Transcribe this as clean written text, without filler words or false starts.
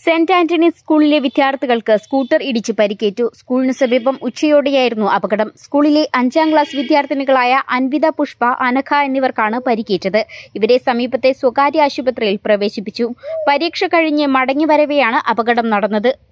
Saint Antony's സ്കൂളിലെ വിദ്യാർത്ഥികൾക്ക് scooter ഇടിച്ച് പരിക്കേറ്റു. സ്കൂളിന് സമീപം ഉച്ചയോടെയായിരുന്നു അപകടം. സ്കൂളിലെ 5ാം ക്ലാസ് വിദ്യാർത്ഥിനികളായ അൻവിത, പുഷ്പ, അനഘ എന്നിവർക്കാണ് പരിക്കേറ്റത്. ഇവരെ സമീപത്തെ സ്വകാര്യ ആശുപത്രിയിൽ പ്രവേശിപ്പിച്ചു. പരീക്ഷ കഴിഞ്ഞ് മടങ്ങിവരവെയാണ് അപകടം നടന്നത്.